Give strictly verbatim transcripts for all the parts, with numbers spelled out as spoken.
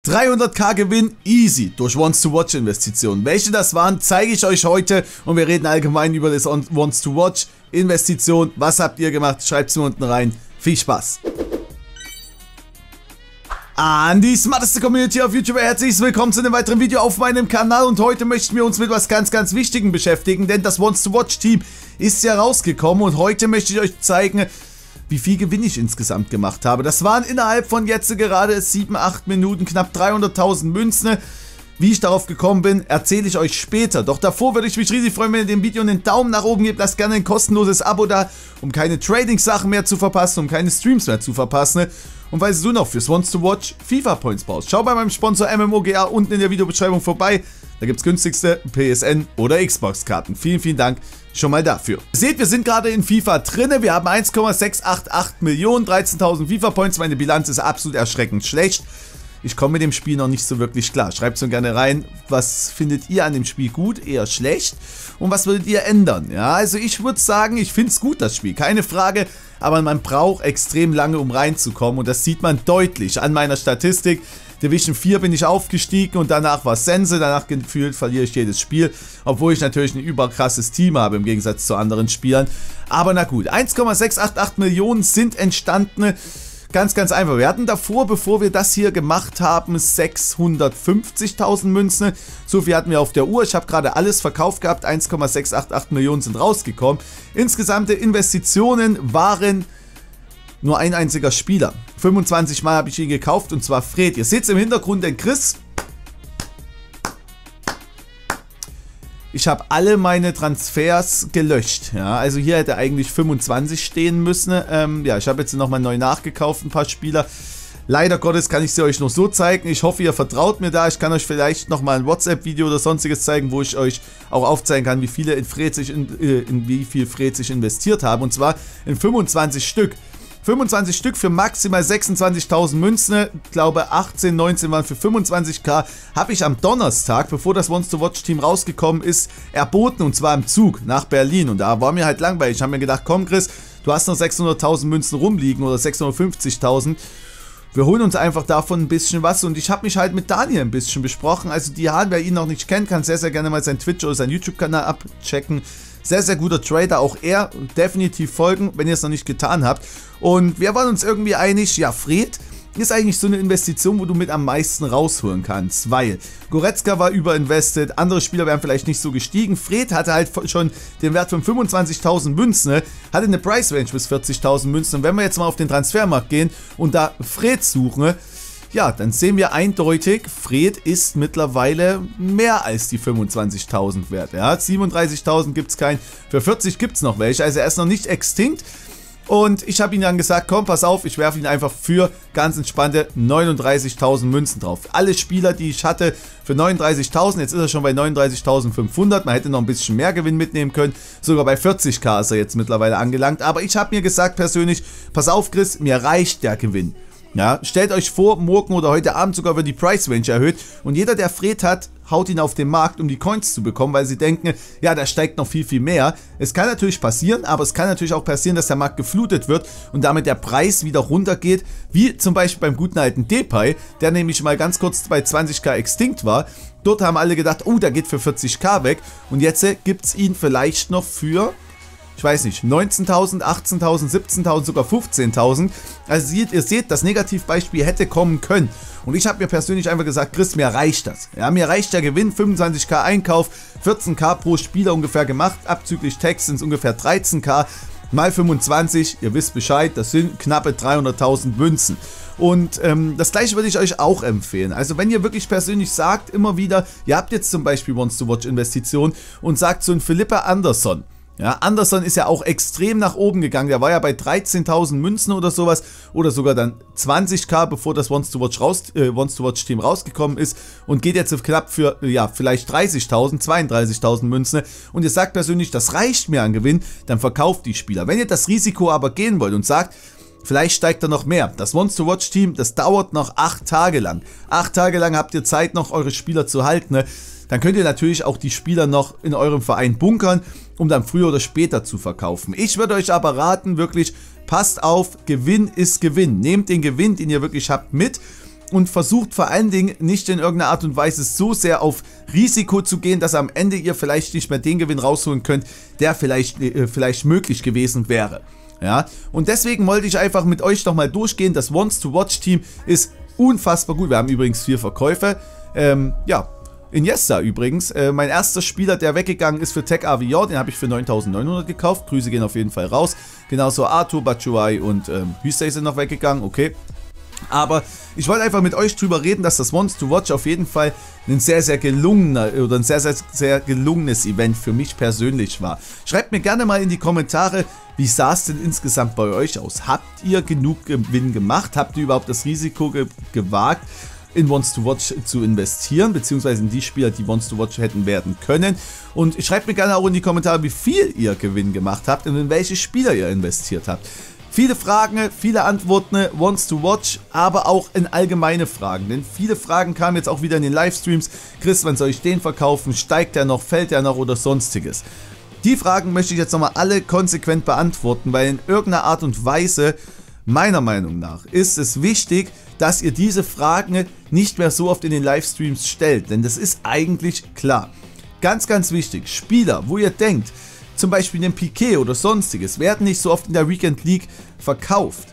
dreihunderttausend Gewinn easy durch Wants-to-Watch-Investitionen. Welche das waren, zeige ich euch heute und wir reden allgemein über das Wants-to-Watch-Investition. Was habt ihr gemacht? Schreibt es mir unten rein. Viel Spaß! An die smarteste Community auf YouTube, herzlich willkommen zu einem weiteren Video auf meinem Kanal und heute möchten wir uns mit was ganz, ganz Wichtigem beschäftigen, denn das Wants-to-Watch-Team ist ja rausgekommen und heute möchte ich euch zeigen, wie viel Gewinn ich insgesamt gemacht habe. Das waren innerhalb von jetzt gerade sieben, acht Minuten knapp dreihunderttausend Münzen. Wie ich darauf gekommen bin, erzähle ich euch später. Doch davor würde ich mich riesig freuen, wenn ihr dem Video einen Daumen nach oben gebt. Lasst gerne ein kostenloses Abo da, um keine Trading-Sachen mehr zu verpassen, um keine Streams mehr zu verpassen. Und falls du noch fürs Wants-to-Watch FIFA Points brauchst, schau bei meinem Sponsor M M O G A unten in der Videobeschreibung vorbei. Da gibt es günstigste P S N oder Xbox-Karten. Vielen, vielen Dank schon mal dafür. Ihr seht, wir sind gerade in FIFA drinne. Wir haben eins Komma sechs acht acht Millionen, dreizehntausend FIFA Points. Meine Bilanz ist absolut erschreckend schlecht. Ich komme mit dem Spiel noch nicht so wirklich klar. Schreibt es mir gerne rein, was findet ihr an dem Spiel gut, eher schlecht und was würdet ihr ändern? Ja, also ich würde sagen, ich finde es gut, das Spiel, keine Frage, aber man braucht extrem lange, um reinzukommen und das sieht man deutlich an meiner Statistik. Division vier bin ich aufgestiegen und danach war Sense, danach gefühlt verliere ich jedes Spiel, obwohl ich natürlich ein überkrasses Team habe im Gegensatz zu anderen Spielern. Aber na gut, eins Komma sechs acht acht Millionen sind entstanden. Ganz, ganz einfach. Wir hatten davor, bevor wir das hier gemacht haben, sechshundertfünfzigtausend Münzen. So viel hatten wir auf der Uhr. Ich habe gerade alles verkauft gehabt. eins Komma sechs acht acht Millionen sind rausgekommen. Insgesamte Investitionen waren nur ein einziger Spieler. fünfundzwanzig Mal habe ich ihn gekauft und zwar Fred. Ihr seht es im Hintergrund, denn Chris... Ich habe alle meine Transfers gelöscht, ja, also hier hätte eigentlich fünfundzwanzig stehen müssen, ähm, ja, ich habe jetzt nochmal neu nachgekauft, ein paar Spieler, leider Gottes kann ich sie euch noch so zeigen, ich hoffe ihr vertraut mir da, ich kann euch vielleicht nochmal ein WhatsApp-Video oder sonstiges zeigen, wo ich euch auch aufzeigen kann, wie viele in Fred sich in, äh, in wie viel Fred sich investiert haben, und zwar in fünfundzwanzig Stück. fünfundzwanzig Stück für maximal sechsundzwanzigtausend Münzen, ich glaube achtzehn, neunzehn waren für fünfundzwanzigtausend, habe ich am Donnerstag, bevor das Wants-to-Watch-Team rausgekommen ist, erboten, und zwar im Zug nach Berlin, und da war mir halt langweilig. Ich habe mir gedacht, komm Chris, du hast noch sechshunderttausend Münzen rumliegen oder sechshundertfünfzigtausend, wir holen uns einfach davon ein bisschen was, und ich habe mich halt mit Daniel ein bisschen besprochen, also Dihan, wer ihn noch nicht kennt, kann sehr, sehr gerne mal seinen Twitch oder seinen YouTube-Kanal abchecken. Sehr, sehr guter Trader, auch er, definitiv folgen, wenn ihr es noch nicht getan habt. Und wir waren uns irgendwie einig, ja, Fred ist eigentlich so eine Investition, wo du mit am meisten rausholen kannst, weil Goretzka war überinvested, andere Spieler wären vielleicht nicht so gestiegen. Fred hatte halt schon den Wert von fünfundzwanzigtausend Münzen, hatte eine Price Range bis vierzigtausend Münzen. Und wenn wir jetzt mal auf den Transfermarkt gehen und da Fred suchen, ja, dann sehen wir eindeutig, Fred ist mittlerweile mehr als die fünfundzwanzigtausend wert. Ja, siebenunddreißigtausend gibt es keinen, für vierzig gibt es noch welche, also er ist noch nicht extinkt. Und ich habe ihm dann gesagt, komm, pass auf, ich werfe ihn einfach für ganz entspannte neununddreißigtausend Münzen drauf. Alle Spieler, die ich hatte, für neununddreißigtausend, jetzt ist er schon bei neununddreißigtausendfünfhundert, man hätte noch ein bisschen mehr Gewinn mitnehmen können, sogar bei vierzigtausend ist er jetzt mittlerweile angelangt. Aber ich habe mir gesagt persönlich, pass auf Chris, mir reicht der Gewinn. Ja, stellt euch vor, morgen oder heute Abend sogar wird die Price Range erhöht und jeder, der Fred hat, haut ihn auf den Markt, um die Coins zu bekommen, weil sie denken, ja, da steigt noch viel, viel mehr. Es kann natürlich passieren, aber es kann natürlich auch passieren, dass der Markt geflutet wird und damit der Preis wieder runtergeht, wie zum Beispiel beim guten alten Depay, der nämlich mal ganz kurz bei zwanzigtausend extinct war. Dort haben alle gedacht, oh, der geht für vierzigtausend weg und jetzt gibt es ihn vielleicht noch für... ich weiß nicht, neunzehntausend, achtzehntausend, siebzehntausend, sogar fünfzehntausend. Also ihr seht, das Negativbeispiel hätte kommen können. Und ich habe mir persönlich einfach gesagt, Chris, mir reicht das. Ja, mir reicht der Gewinn, fünfundzwanzigtausend Einkauf, vierzehn.000 pro Spieler ungefähr gemacht, abzüglich Tax sind es ungefähr dreizehntausend, mal fünfundzwanzig, ihr wisst Bescheid, das sind knappe dreihunderttausend Münzen. Und ähm, das gleiche würde ich euch auch empfehlen. Also wenn ihr wirklich persönlich sagt, immer wieder, ihr habt jetzt zum Beispiel Wants-to-Watch-Investitionen und sagt so ein Philippa Anderson, ja, Anderson ist ja auch extrem nach oben gegangen, der war ja bei dreizehntausend Münzen oder sowas oder sogar dann zwanzigtausend, bevor das Wants-to-Watch raus, äh, Wants-to-Watch-Team rausgekommen ist und geht jetzt knapp für, ja, vielleicht dreißigtausend, zweiunddreißigtausend Münzen und ihr sagt persönlich, das reicht mir an Gewinn, dann verkauft die Spieler. Wenn ihr das Risiko aber gehen wollt und sagt, vielleicht steigt er noch mehr. Das Wants-to-Watch-Team, das dauert noch acht Tage lang. Acht Tage lang habt ihr Zeit, noch eure Spieler zu halten, ne? Dann könnt ihr natürlich auch die Spieler noch in eurem Verein bunkern, um dann früher oder später zu verkaufen. Ich würde euch aber raten, wirklich, passt auf, Gewinn ist Gewinn. Nehmt den Gewinn, den ihr wirklich habt, mit und versucht vor allen Dingen nicht in irgendeiner Art und Weise so sehr auf Risiko zu gehen, dass am Ende ihr vielleicht nicht mehr den Gewinn rausholen könnt, der vielleicht, äh, vielleicht möglich gewesen wäre. Ja, und deswegen wollte ich einfach mit euch nochmal durchgehen. Das Wants to Watch Team ist unfassbar gut. Wir haben übrigens vier Verkäufe. Ähm, ja, Iniesta übrigens. Äh, mein erster Spieler, der weggegangen ist für Tech Avior, den habe ich für neuntausendneunhundert gekauft. Grüße gehen auf jeden Fall raus. Genauso Arthur, Batshuayi und ähm, Hüsey sind noch weggegangen. Okay. Aber ich wollte einfach mit euch drüber reden, dass das Wants to Watch auf jeden Fall ein sehr, sehr gelungener oder ein sehr, sehr, sehr gelungenes Event für mich persönlich war. Schreibt mir gerne mal in die Kommentare, wie sah es denn insgesamt bei euch aus? Habt ihr genug Gewinn gemacht? Habt ihr überhaupt das Risiko ge gewagt, in Wants to Watch zu investieren, beziehungsweise in die Spieler, die Wants to Watch hätten werden können? Und schreibt mir gerne auch in die Kommentare, wie viel ihr Gewinn gemacht habt und in welche Spieler ihr investiert habt. Viele Fragen, viele Antworten, Wants to Watch, aber auch in allgemeine Fragen. Denn viele Fragen kamen jetzt auch wieder in den Livestreams. Chris, wann soll ich den verkaufen? Steigt der noch? Fällt der noch? Oder sonstiges? Die Fragen möchte ich jetzt nochmal alle konsequent beantworten, weil in irgendeiner Art und Weise, meiner Meinung nach, ist es wichtig, dass ihr diese Fragen nicht mehr so oft in den Livestreams stellt. Denn das ist eigentlich klar. Ganz, ganz wichtig. Spieler, wo ihr denkt, zum Beispiel den Piqué oder sonstiges, werden nicht so oft in der Weekend League verkauft.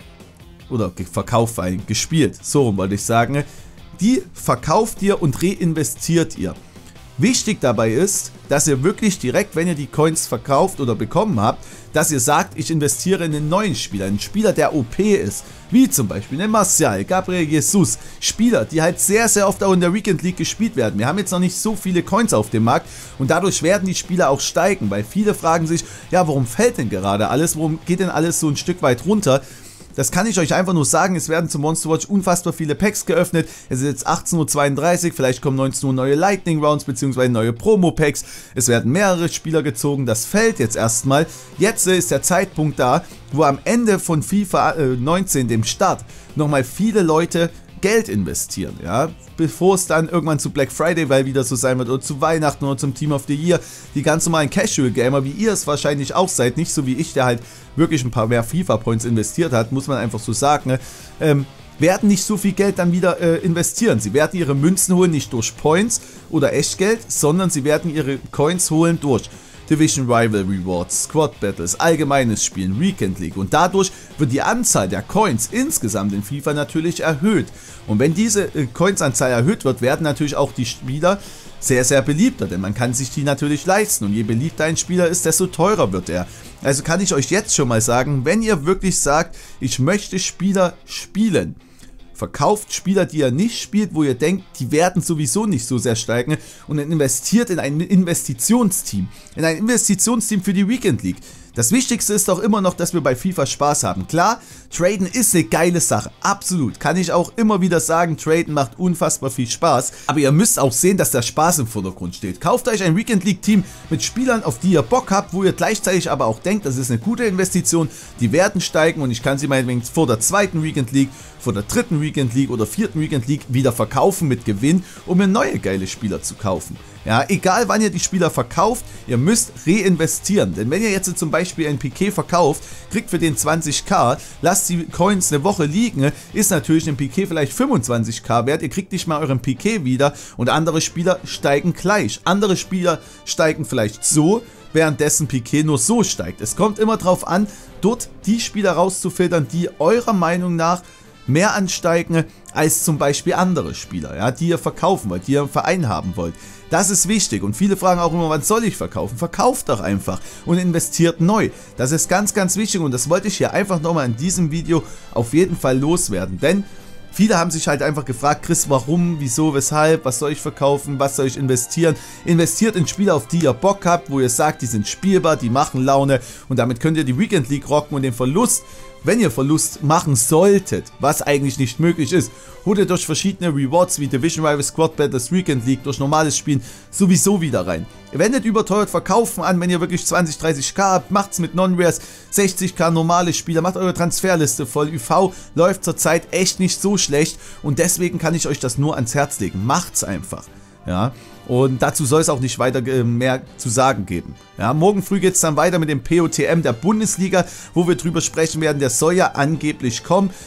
Oder verkauft, gespielt, so rum wollte ich sagen. Die verkauft ihr und reinvestiert ihr. Wichtig dabei ist, dass ihr wirklich direkt, wenn ihr die Coins verkauft oder bekommen habt, dass ihr sagt, ich investiere in einen neuen Spieler, einen Spieler, der O P ist, wie zum Beispiel einen Martial, Gabriel Jesus, Spieler, die halt sehr, sehr oft auch in der Weekend League gespielt werden. Wir haben jetzt noch nicht so viele Coins auf dem Markt und dadurch werden die Spieler auch steigen, weil viele fragen sich, ja, warum fällt denn gerade alles, warum geht denn alles so ein Stück weit runter? Das kann ich euch einfach nur sagen, es werden zum Wants to Watch unfassbar viele Packs geöffnet. Es ist jetzt achtzehn Uhr zweiunddreißig, vielleicht kommen neunzehn Uhr neue Lightning Rounds bzw. neue Promo-Packs. Es werden mehrere Spieler gezogen, das fällt jetzt erstmal. Jetzt ist der Zeitpunkt da, wo am Ende von FIFA neunzehn, dem Start, nochmal viele Leute Geld investieren, ja, bevor es dann irgendwann zu Black Friday, weil wieder so sein wird, oder zu Weihnachten oder zum Team of the Year, die ganz normalen Casual Gamer, wie ihr es wahrscheinlich auch seid, nicht so wie ich, der halt wirklich ein paar mehr FIFA Points investiert hat, muss man einfach so sagen, ne? ähm, werden nicht so viel Geld dann wieder äh, investieren. Sie werden ihre Münzen holen, nicht durch Points oder Echtgeld, sondern sie werden ihre Coins holen durch Division Rival Rewards, Squad Battles, allgemeines Spielen, Weekend League und dadurch wird die Anzahl der Coins insgesamt in FIFA natürlich erhöht. Und wenn diese äh, Coinsanzahl erhöht wird, werden natürlich auch die Spieler sehr, sehr beliebter, denn man kann sich die natürlich leisten und je beliebter ein Spieler ist, desto teurer wird er. Also kann ich euch jetzt schon mal sagen, wenn ihr wirklich sagt, ich möchte Spieler spielen, verkauft Spieler, die ihr nicht spielt, wo ihr denkt, die werden sowieso nicht so sehr steigen und investiert in ein Investitionsteam. In ein Investitionsteam für die Weekend League. Das Wichtigste ist doch immer noch, dass wir bei FIFA Spaß haben. Klar, Traden ist eine geile Sache, absolut. Kann ich auch immer wieder sagen, Traden macht unfassbar viel Spaß. Aber ihr müsst auch sehen, dass der Spaß im Vordergrund steht. Kauft euch ein Weekend League Team mit Spielern, auf die ihr Bock habt, wo ihr gleichzeitig aber auch denkt, das ist eine gute Investition. Die werden steigen und ich kann sie meinetwegen vor der zweiten Weekend League, vor der dritten Weekend League oder vierten Weekend League wieder verkaufen mit Gewinn, um mir neue geile Spieler zu kaufen. Ja, egal wann ihr die Spieler verkauft, ihr müsst reinvestieren. Denn wenn ihr jetzt zum Beispiel einen Piqué verkauft, kriegt für den zwanzigtausend, lasst die Coins eine Woche liegen, ist natürlich ein Piqué vielleicht fünfundzwanzigtausend wert, ihr kriegt nicht mal euren Piqué wieder und andere Spieler steigen gleich. Andere Spieler steigen vielleicht so, währenddessen Piqué nur so steigt. Es kommt immer darauf an, dort die Spieler rauszufiltern, die eurer Meinung nach mehr ansteigen als zum Beispiel andere Spieler, ja, die ihr verkaufen wollt, die ihr im Verein haben wollt. Das ist wichtig und viele fragen auch immer, wann soll ich verkaufen? Verkauft doch einfach und investiert neu. Das ist ganz, ganz wichtig und das wollte ich hier einfach nochmal in diesem Video auf jeden Fall loswerden, denn viele haben sich halt einfach gefragt, Chris, warum, wieso, weshalb, was soll ich verkaufen, was soll ich investieren? Investiert in Spieler, auf die ihr Bock habt, wo ihr sagt, die sind spielbar, die machen Laune und damit könnt ihr die Weekend League rocken und den Verlust, wenn ihr Verlust machen solltet, was eigentlich nicht möglich ist, holt ihr durch verschiedene Rewards wie Division Rival, Squad Battles, Weekend League, durch normales Spielen sowieso wieder rein. Ihr wendet überteuert Verkaufen an, wenn ihr wirklich zwanzig, dreißig K habt, macht's mit Non-Rares, sechzig K normale Spieler, macht eure Transferliste voll. Ü V läuft zurzeit echt nicht so schlecht und deswegen kann ich euch das nur ans Herz legen. Macht's einfach. Ja, und dazu soll es auch nicht weiter äh, mehr zu sagen geben. Ja, morgen früh geht es dann weiter mit dem P O T M der Bundesliga, wo wir drüber sprechen werden. Der soll ja angeblich kommen.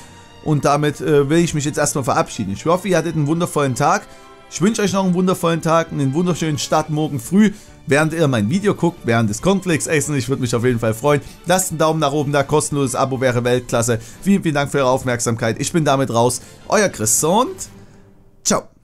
Und damit äh, will ich mich jetzt erstmal verabschieden. Ich hoffe, ihr hattet einen wundervollen Tag. Ich wünsche euch noch einen wundervollen Tag, einen wunderschönen Start morgen früh, während ihr mein Video guckt, während des Cornflakes essen. Ich würde mich auf jeden Fall freuen. Lasst einen Daumen nach oben da, kostenloses Abo wäre Weltklasse. Vielen, vielen Dank für eure Aufmerksamkeit. Ich bin damit raus. Euer Chris und ciao.